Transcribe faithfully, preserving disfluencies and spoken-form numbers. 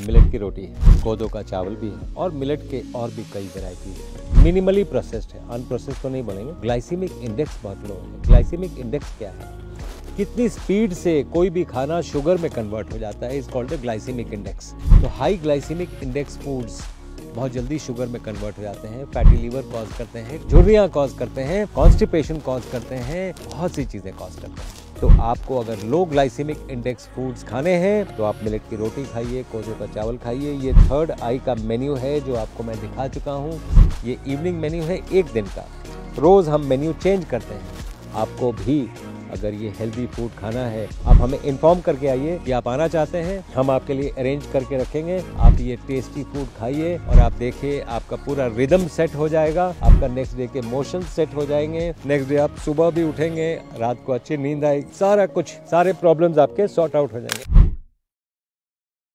Millet की रोटी है, कोदो का चावल भी है और मिलेट के और भी कई वैरायटी है। मिनिमली प्रोसेस्ड है, अनप्रोसेस्ड तो नहीं बोलेंगे। ग्लाइसेमिक इंडेक्स बहुत लो है। ग्लाइसेमिक इंडेक्स क्या है? कितनी स्पीड से कोई भी खाना शुगर में कन्वर्ट हो जाता है, इज कॉल्ड ग्लाइसेमिक इंडेक्स। तो हाई ग्लाइसेमिक इंडेक्स फूड्स बहुत जल्दी शुगर में कन्वर्ट हो जाते हैं, फैटी लीवर कॉज करते हैं, झुर्रियाँ कॉज करते हैं, कॉन्स्टिपेशन कॉज करते हैं, बहुत सी चीज़ें कॉज करते हैं। तो आपको अगर लो ग्लाइसेमिक इंडेक्स फूड्स खाने हैं तो आप मिलेट की रोटी खाइए, कोदो का चावल खाइए। ये थर्ड आई का मेन्यू है जो आपको मैं दिखा चुका हूँ। ये इवनिंग मेन्यू है एक दिन का, रोज़ हम मेन्यू चेंज करते हैं। आपको भी अगर ये हेल्दी फूड खाना है, आप हमें इन्फॉर्म करके आइए कि आप आना चाहते हैं, हम आपके लिए अरेंज करके रखेंगे। आप ये टेस्टी फूड खाइए और आप देखिए आपका पूरा रिदम सेट हो जाएगा, आपका नेक्स्ट डे के मोशन सेट हो जाएंगे। नेक्स्ट डे आप सुबह भी उठेंगे, रात को अच्छी नींद आएगी, सारा कुछ, सारे प्रॉब्लम्स आपके सॉर्ट आउट हो जाएंगे।